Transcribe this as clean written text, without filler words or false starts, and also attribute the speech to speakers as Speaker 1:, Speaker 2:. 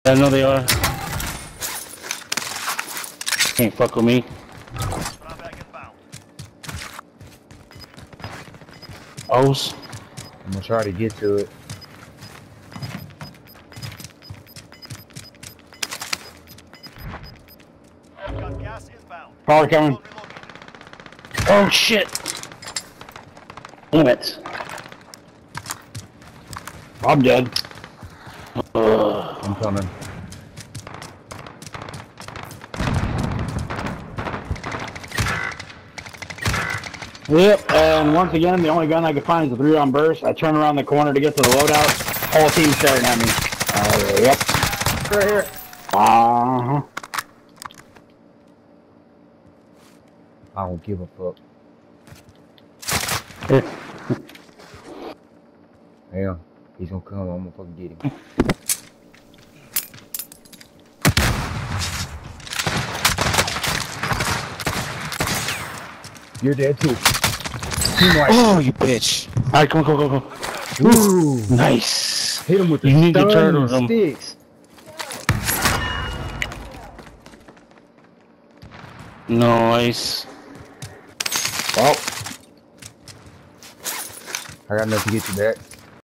Speaker 1: I know they are. Can't fuck with me. O's.
Speaker 2: I'm gonna try to get to it.
Speaker 1: Power coming. Oh shit! Damn it. I'm dead.
Speaker 2: I'm coming.
Speaker 1: Yep, and once again, the only gun I could find is a 3-round burst. I turn around the corner to get to the loadout. Whole team staring at me. Yep.
Speaker 2: Right here.
Speaker 1: Uh-huh.
Speaker 2: I don't give a fuck. Damn, he's gonna come. I'm gonna fucking get him. You're dead too.
Speaker 1: Oh, you bitch. Alright, come on, go.
Speaker 2: Ooh,
Speaker 1: Nice.
Speaker 2: hit him with the stun sticks.
Speaker 1: Nice.
Speaker 2: Well, I got enough to get you back.